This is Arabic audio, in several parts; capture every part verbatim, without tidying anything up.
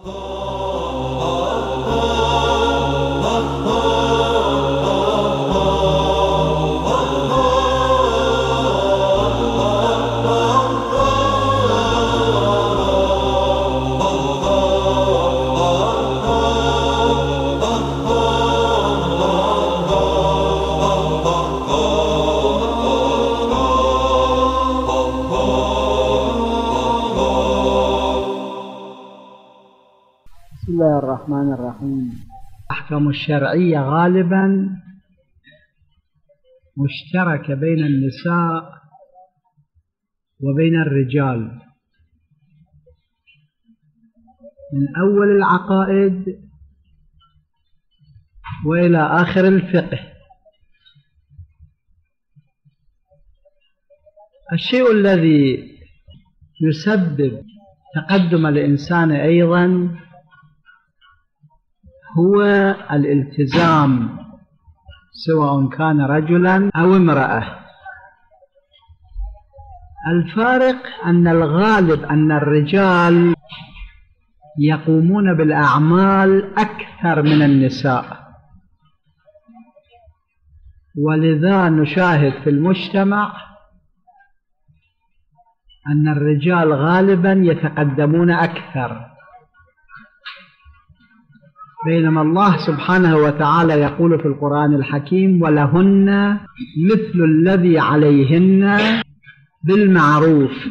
بسم الله الرحمن الرحيم. الأحكام الشرعية غالبا مشتركة بين النساء وبين الرجال، من أول العقائد وإلى آخر الفقه. الشيء الذي يسبب تقدم الإنسان أيضا هو الالتزام، سواء كان رجلا أو امرأة. الفارق أن الغالب أن الرجال يقومون بالأعمال أكثر من النساء، ولذا نشاهد في المجتمع أن الرجال غالبا يتقدمون أكثر، بينما الله سبحانه وتعالى يقول في القرآن الحكيم: ولهن مثل الذي عليهن بالمعروف.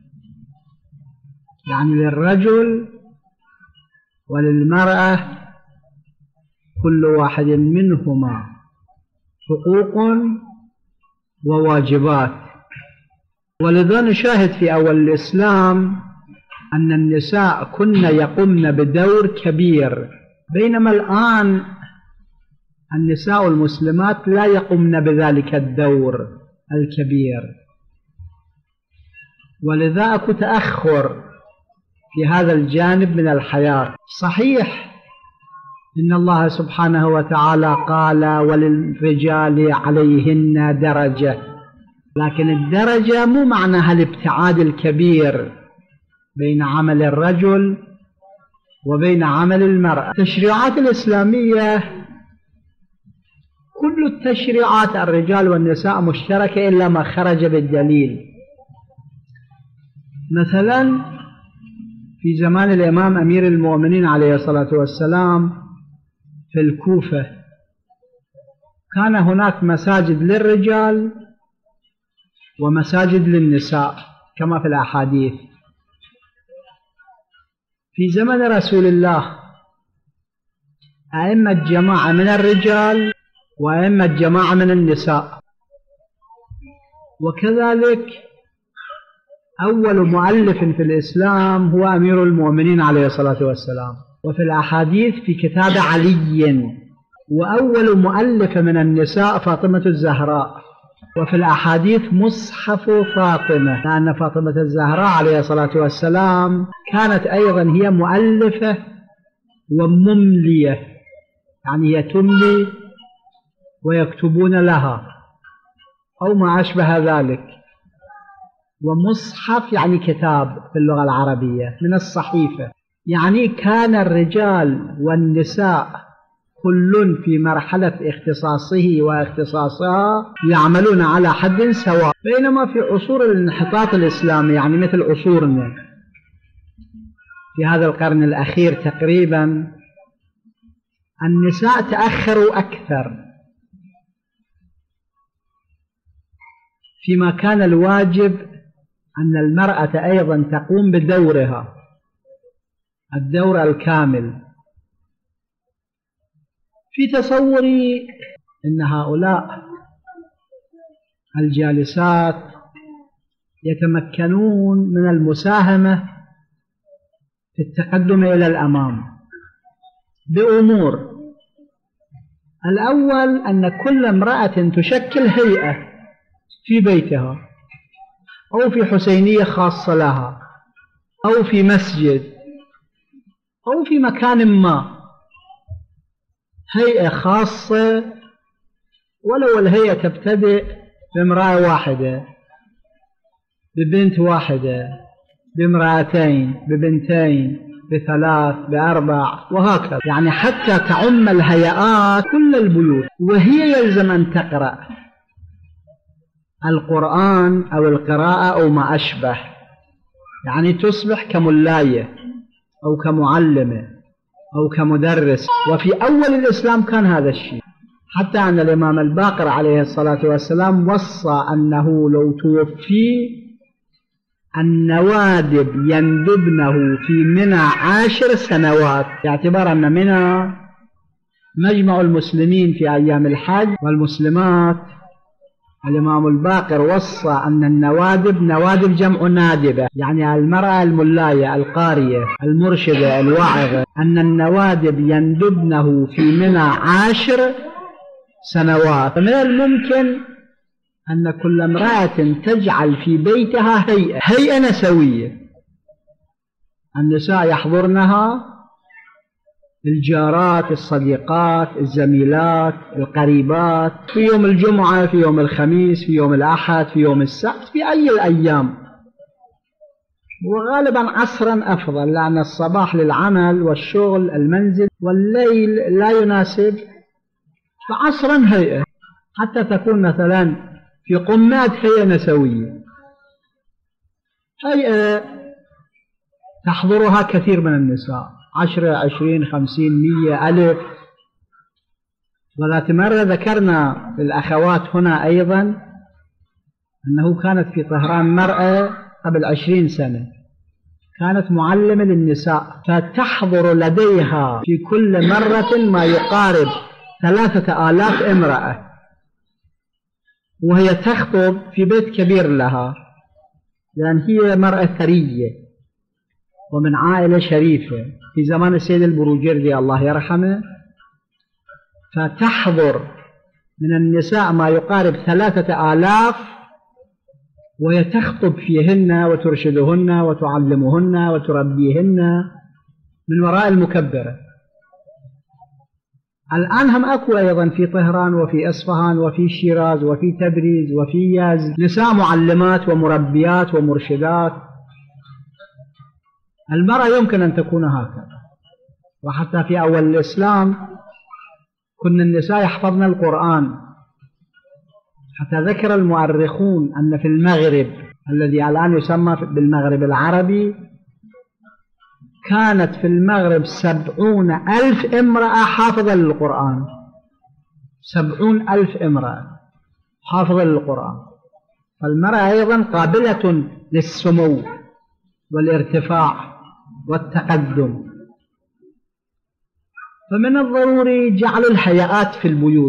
يعني للرجل وللمرأة كل واحد منهما حقوق وواجبات. ولذا نشاهد في أول الإسلام أن النساء كن يقمن بدور كبير، بينما الآن النساء المسلمات لا يقمن بذلك الدور الكبير، ولذا أكو تأخر في هذا الجانب من الحياة. صحيح إن الله سبحانه وتعالى قال: وللرجال عليهن درجة، لكن الدرجة مو معناها الابتعاد الكبير بين عمل الرجل وبين عمل المرأة. التشريعات الإسلامية كل التشريعات الرجال والنساء مشتركة إلا ما خرج بالدليل. مثلا في زمان الإمام أمير المؤمنين عليه الصلاة والسلام في الكوفة كان هناك مساجد للرجال ومساجد للنساء كما في الأحاديث. في زمن رسول الله أئمة جماعة من الرجال وأئمة جماعة من النساء، وكذلك أول مؤلف في الإسلام هو أمير المؤمنين عليه الصلاة والسلام، وفي الأحاديث في كتاب علي، وأول مؤلف من النساء فاطمة الزهراء، وفي الأحاديث مصحف فاطمة، لأن فاطمة الزهراء عليه الصلاة والسلام كانت أيضا هي مؤلفة ومملية، يعني هي تملي ويكتبون لها أو ما أشبه ذلك. ومصحف يعني كتاب في اللغة العربية من الصحيفة، يعني كان الرجال والنساء كل في مرحلة اختصاصه واختصاصها يعملون على حد سواء. بينما في عصور الانحطاط الإسلامي، يعني مثل عصورنا في هذا القرن الأخير تقريبا، النساء تأخروا أكثر فيما كان الواجب أن المرأة أيضا تقوم بدورها الدور الكامل. في تصوري أن هؤلاء الجالسات يتمكنون من المساهمة في التقدم إلى الأمام بأمور. الأول أن كل امرأة تشكل هيئة في بيتها أو في حسينية خاصة لها أو في مسجد أو في مكان ما، هيئة خاصة، ولو الهيئة تبتدئ بامرأة واحدة، ببنت واحدة، بامرأتين، ببنتين، بثلاث بأربع وهكذا، يعني حتى تعم الهيئات كل البيوت. وهي يلزم أن تقرأ القرآن أو القراءة أو ما أشبه، يعني تصبح كملاية أو كمعلمة أو كمدرس. وفي أول الإسلام كان هذا الشيء، حتى أن الإمام الباقر عليه الصلاة والسلام وصى أنه لو توفي النوادب يندبنه في منى عاشر سنوات، باعتبار أن منى مجمع المسلمين في أيام الحج والمسلمات. الإمام الباقر وصى أن النوادب، نوادب جمع نادبة، يعني المرأة الملاية القارية المرشدة الواعظة، أن النوادب يندبنه في منى عاشر سنوات. فمن الممكن أن كل امرأة تجعل في بيتها هيئة هيئة نسوية، النساء يحضرنها، الجارات، الصديقات، الزميلات، القريبات، في يوم الجمعة، في يوم الخميس، في يوم الأحد، في يوم السبت، في أي الأيام. وغالبا عصرا أفضل، لأن الصباح للعمل والشغل المنزل، والليل لا يناسب، فعصرا هيئة، حتى تكون مثلا في قمات هيئة نسوية، هيئة تحضرها كثير من النساء، عشرة عشرين خمسين مية ألف. وذات مرة ذكرنا للأخوات هنا أيضا أنه كانت في طهران مرأة قبل عشرين سنة، كانت معلمة للنساء، فتحضر لديها في كل مرة ما يقارب ثلاثة آلاف امرأة، وهي تخطب في بيت كبير لها، لأن هي مرأة ثرية ومن عائلة شريفة في زمان السيد البروجردي الله يرحمه. فتحضر من النساء ما يقارب ثلاثة آلاف، وهي تخطب فيهن وترشدهن وتعلمهن وتربيهن من وراء المكبرة. الآن هم أكو أيضا في طهران وفي أصفهان وفي شيراز وفي تبريز وفي يزد نساء معلمات ومربيات ومرشدات. المرأة يمكن أن تكون هكذا. وحتى في أول الإسلام كن النساء يحفظن القرآن، حتى ذكر المؤرخون أن في المغرب الذي الآن يسمى بالمغرب العربي، كانت في المغرب سبعون ألف امرأة حافظة للقرآن، سبعون ألف امرأة حافظة للقرآن. فالمرأة أيضا قابلة للسمو والارتفاع والتقدم. فمن الضروري جعل الهيئات في البيوت،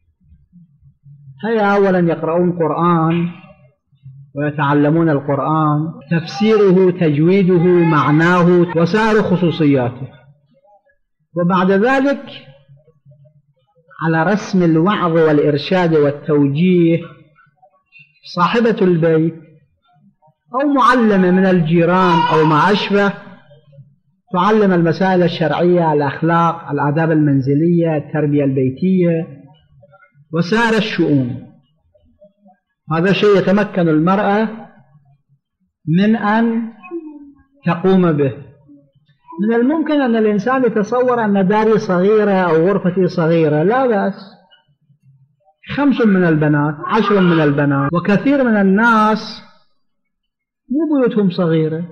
هيا أولا يقرؤون القرآن ويتعلمون القرآن، تفسيره، تجويده، معناه، وسائر خصوصياته. وبعد ذلك على رسم الوعظ والإرشاد والتوجيه صاحبة البيت أو معلمة من الجيران أو ما أشبه، تعلم المسائل الشرعية، الأخلاق، الآداب المنزلية، التربية البيتية، وسائر الشؤون. هذا شيء يتمكن المرأة من أن تقوم به. من الممكن أن الإنسان يتصور أن داري صغيرة أو غرفتي صغيرة، لا بأس، خمس من البنات، عشر من البنات، وكثير من الناس مو بيوتهم صغيرة.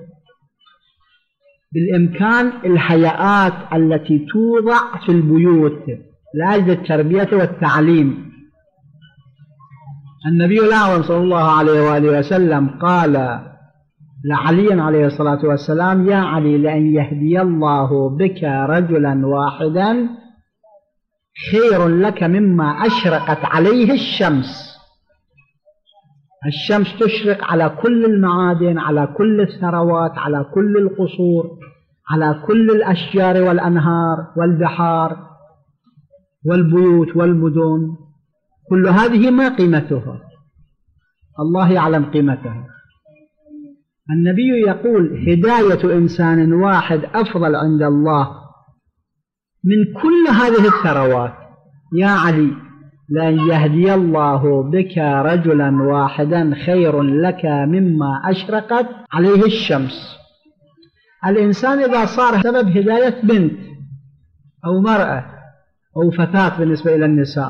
بالإمكان الهيئات التي توضع في البيوت لأجل التربية والتعليم. النبي الأعظم صلى الله عليه وآله وسلم قال لعلي عليه الصلاة والسلام: يا علي، لأن يهدي الله بك رجلا واحدا خير لك مما أشرقت عليه الشمس. الشمس تشرق على كل المعادن، على كل الثروات، على كل القصور، على كل الأشجار والأنهار والبحار والبيوت والمدن، كل هذه ما قيمتها؟ الله يعلم قيمتها. النبي يقول: هداية إنسان واحد أفضل عند الله من كل هذه الثروات. يا علي، لأن يهدي الله بك رجلا واحدا خير لك مما أشرقت عليه الشمس. الإنسان إذا صار سبب هداية بنت أو مرأة أو فتاة بالنسبة إلى النساء،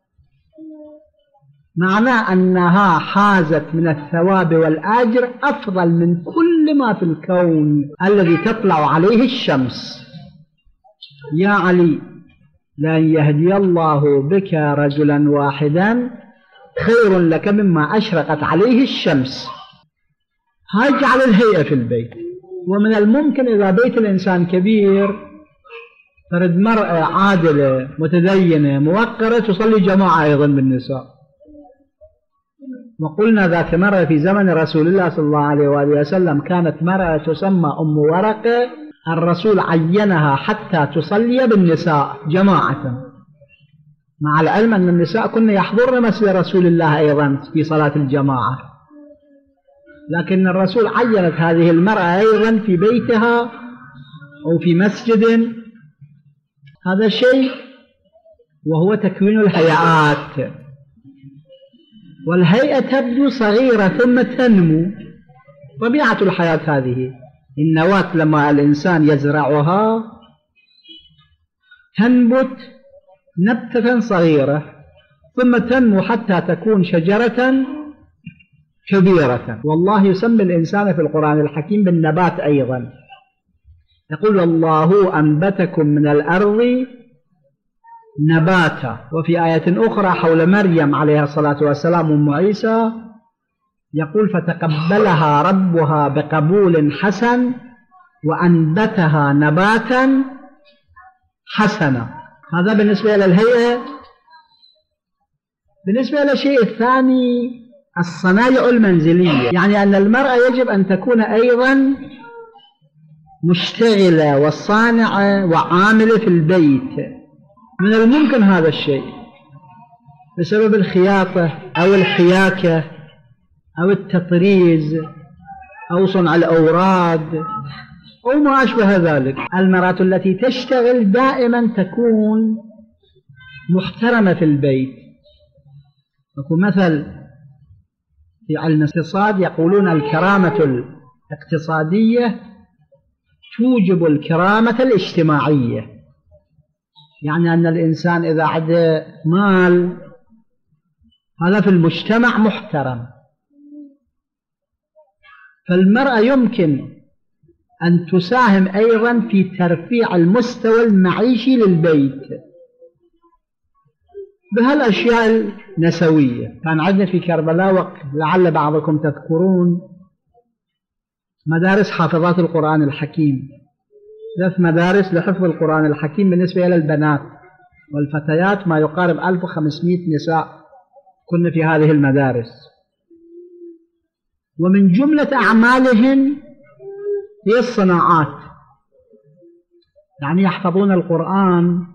معناه أنها حازت من الثواب والأجر أفضل من كل ما في الكون الذي تطلع عليه الشمس. يا علي، لأن يهدي الله بك رجلا واحدا خير لك مما أشرقت عليه الشمس. هاي جعل الهيئة في البيت. ومن الممكن إذا بيت الإنسان كبير ترد مرأة عادلة متدينة موقرة تصلي جماعة أيضا بالنساء. وقلنا ذات مرة في زمن رسول الله صلى الله عليه وآله وسلم كانت مرأة تسمى أم ورقة، الرسول عينها حتى تصلي بالنساء جماعة، مع العلم أن النساء كن يحضرن مسجد رسول الله أيضا في صلاة الجماعة، لكن الرسول عينت هذه المرأة أيضا في بيتها أو في مسجد. هذا شيء وهو تكوين الهيئات. والهيئة تبدو صغيرة ثم تنمو، طبيعة الحياة هذه. النواة لما الإنسان يزرعها تنبت نبتة صغيرة ثم تنمو حتى تكون شجرة كبيرة. والله يسمي الإنسان في القرآن الحكيم بالنبات أيضا، يقول الله أنبتكم من الأرض نباتا. وفي آية أخرى حول مريم عليها الصلاة والسلام أم عيسى يقول فتقبلها ربها بقبول حسن وأنبتها نباتا حسنا. هذا بالنسبة إلى الهيئة. بالنسبة إلى الشيء الثاني الصنايع المنزلية، يعني أن المرأة يجب أن تكون أيضا مشتغلة وصانعة وعاملة في البيت. من الممكن هذا الشيء بسبب الخياطة أو الحياكة أو التطريز أو صنع الأوراد أو ما أشبه ذلك. المرأة التي تشتغل دائما تكون محترمة في البيت. يكون مثل في علم الاقتصاد يقولون الكرامة الاقتصادية توجب الكرامة الاجتماعية، يعني أن الإنسان إذا عنده مال هذا في المجتمع محترم. فالمرأة يمكن أن تساهم أيضا في ترفيع المستوى المعيشي للبيت بهالأشياء النسوية. كان عندنا في كربلاء وقت لعل بعضكم تذكرون مدارس حافظات القرآن الحكيم، ثلاث مدارس لحفظ القرآن الحكيم بالنسبة إلى البنات والفتيات، ما يقارب ألف وخمسمائة نساء كنا في هذه المدارس. ومن جملة أعمالهن هي الصناعات، يعني يحفظون القرآن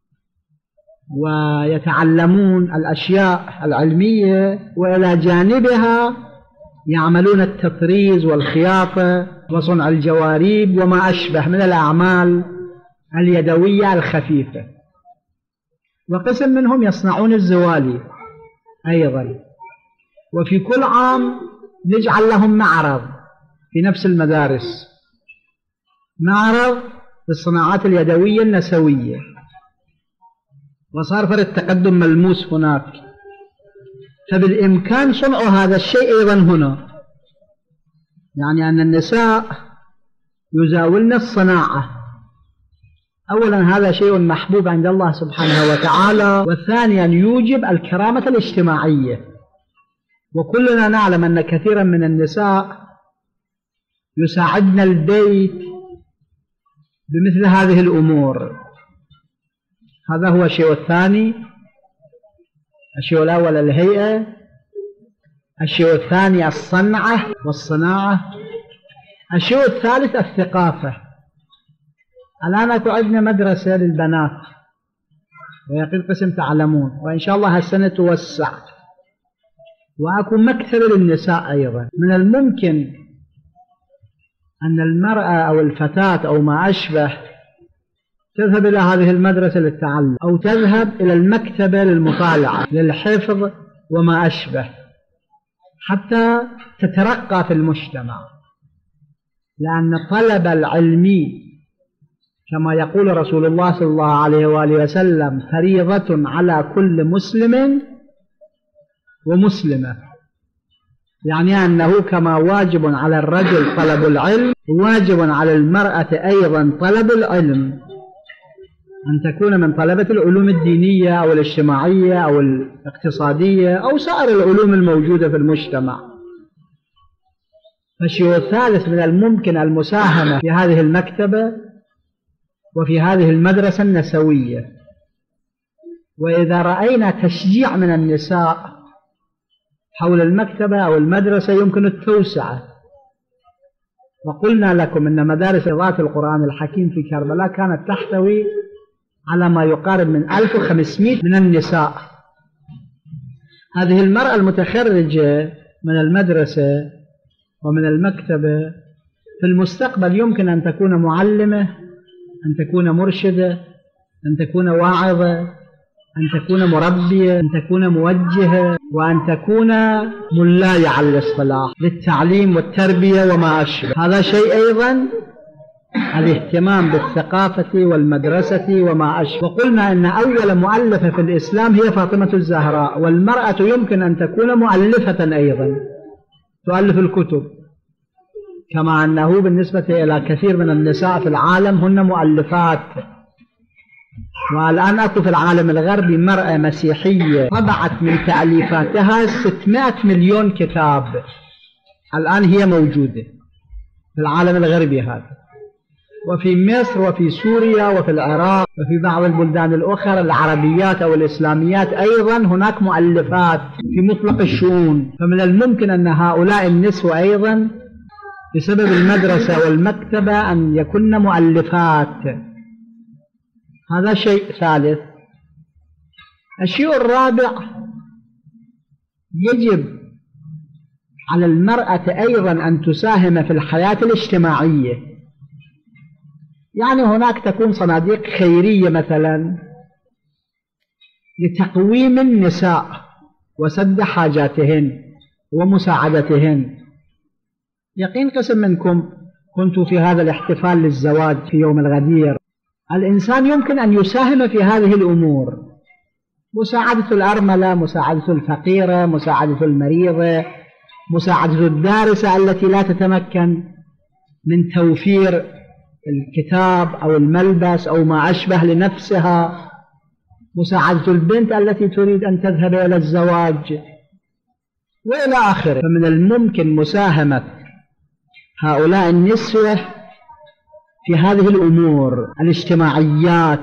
ويتعلمون الأشياء العلمية، وإلى جانبها يعملون التطريز والخياطة وصنع الجواريب وما أشبه من الأعمال اليدوية الخفيفة. وقسم منهم يصنعون الزوالي أيضا. وفي كل عام نجعل لهم معرض في نفس المدارس، معرض للصناعات اليدوية النسوية، وصار فرق تقدم ملموس هناك. فبالإمكان صنع هذا الشيء أيضا هنا، يعني أن النساء يزاولن الصناعة. أولا هذا شيء محبوب عند الله سبحانه وتعالى، وثانيا يوجب الكرامة الاجتماعية. وكلنا نعلم أن كثيرا من النساء يساعدن البيت بمثل هذه الأمور. هذا هو الشيء الثاني. الشيء الأول الهيئة، الشيء الثاني الصنعة والصناعة، الشيء الثالث الثقافة. الآن أكو عندنا مدرسة للبنات ويقين قسم تعلمون، وإن شاء الله هالسنة توسع، وأكو مكتبة للنساء أيضا. من الممكن أن المرأة أو الفتاة أو ما أشبه تذهب إلى هذه المدرسة للتعلم، أو تذهب إلى المكتبة للمطالعة للحفظ وما أشبه، حتى تترقى في المجتمع. لأن طلب العلم كما يقول رسول الله صلى الله عليه وآله وسلم فريضة على كل مسلم ومسلمة، يعني أنه كما واجب على الرجل طلب العلم واجب على المرأة أيضا طلب العلم، أن تكون من طلبة العلوم الدينية أو الاجتماعية أو الاقتصادية أو سائر العلوم الموجودة في المجتمع. فالشيء الثالث من الممكن المساهمة في هذه المكتبة وفي هذه المدرسة النسوية. وإذا رأينا تشجيع من النساء حول المكتبة أو المدرسة يمكن التوسعة. وقلنا لكم أن مدارس قراءة القرآن الحكيم في كربلاء كانت تحتوي على ما يقارب من ألف وخمسمائة من النساء. هذه المرأة المتخرجة من المدرسة ومن المكتبة في المستقبل يمكن أن تكون معلمة، أن تكون مرشدة، أن تكون واعظة، أن تكون مربية، أن تكون موجهة، وأن تكون ملاية على الاصطلاح للتعليم والتربية وما أشبه. هذا شيء أيضا الاهتمام بالثقافة والمدرسة وما أشبه. وقلنا أن أول مؤلفة في الإسلام هي فاطمة الزهراء، والمرأة يمكن أن تكون مؤلفة أيضا تؤلف الكتب، كما أنه بالنسبة إلى كثير من النساء في العالم هن مؤلفات. والآن أكو في العالم الغربي مرأة مسيحية طبعت من تأليفاتها ستمائة مليون كتاب، الآن هي موجودة في العالم الغربي هذا، وفي مصر وفي سوريا وفي العراق وفي بعض البلدان الأخرى العربيات أو الإسلاميات أيضا هناك مؤلفات في مطلق الشؤون. فمن الممكن أن هؤلاء النسوة أيضا بسبب المدرسة والمكتبة أن يكون مؤلفات. هذا شيء ثالث. الشيء الرابع، يجب على المرأة أيضا أن تساهم في الحياة الاجتماعية. يعني هناك تكون صناديق خيرية مثلا لتقويم النساء وسد حاجاتهن ومساعدتهن. يقين قسم منكم كنتوا في هذا الاحتفال للزواج في يوم الغدير. الإنسان يمكن أن يساهم في هذه الأمور، مساعدة الأرملة، مساعدة الفقيرة، مساعدة المريضة، مساعدة الدارسة التي لا تتمكن من توفير الكتاب أو الملبس أو ما أشبه لنفسها، مساعدة البنت التي تريد أن تذهب إلى الزواج وإلى آخره. فمن الممكن مساهمة هؤلاء النسوة في هذه الأمور الاجتماعيات.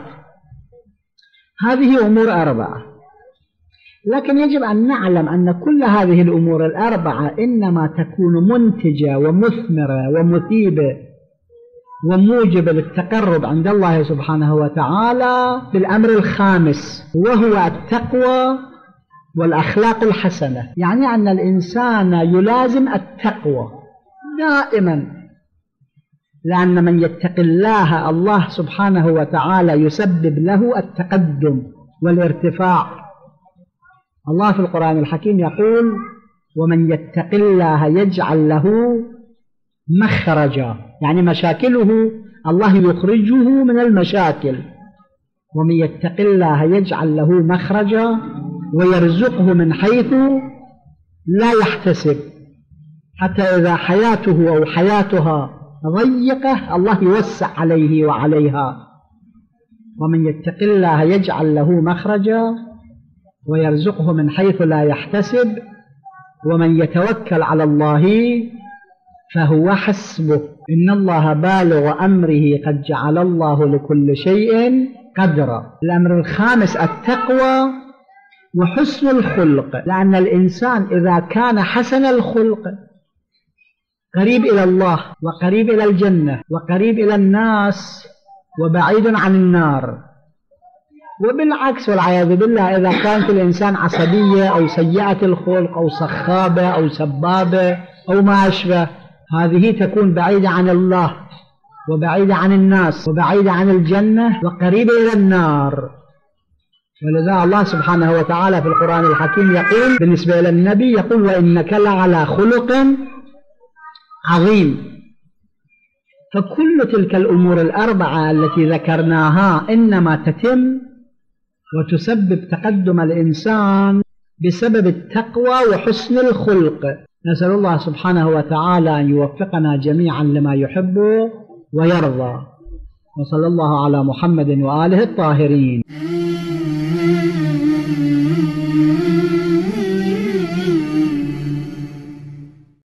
هذه أمور أربعة، لكن يجب أن نعلم أن كل هذه الأمور الأربعة إنما تكون منتجة ومثمرة ومثيبة وموجبة للتقرب عند الله سبحانه وتعالى بالأمر الخامس، وهو التقوى والأخلاق الحسنة. يعني أن الإنسان يلازم التقوى دائما، لأن من يتق الله الله سبحانه وتعالى يسبب له التقدم والارتفاع. الله في القرآن الحكيم يقول: ومن يتق الله يجعل له مخرجا، يعني مشاكله الله يخرجه من المشاكل. ومن يتق الله يجعل له مخرجا ويرزقه من حيث لا يحتسب، حتى إذا حياته أو حياتها ضيقة الله يوسع عليه وعليها. ومن يتق الله يجعل له مخرجا ويرزقه من حيث لا يحتسب ومن يتوكل على الله فهو حسبه إن الله بالغ أمره قد جعل الله لكل شيء قدرا. الأمر الخامس التقوى وحسن الخلق، لأن الإنسان إذا كان حسن الخلق قريب إلى الله وقريب إلى الجنة وقريب إلى الناس وبعيد عن النار. وبالعكس والعياذ بالله إذا كانت الإنسان عصبية أو سيئة الخلق أو صخابة أو سبابة أو ما أشبه، هذه تكون بعيدة عن الله وبعيدة عن الناس وبعيدة عن الجنة وقريبة إلى النار. ولذا الله سبحانه وتعالى في القرآن الحكيم يقول بالنسبة إلى النبي، يقول: وإنك لعلى خلق عظيم. فكل تلك الأمور الأربعة التي ذكرناها إنما تتم وتسبب تقدم الإنسان بسبب التقوى وحسن الخلق. نسأل الله سبحانه وتعالى أن يوفقنا جميعا لما يحب ويرضى. وصلى الله على محمد وآله الطاهرين.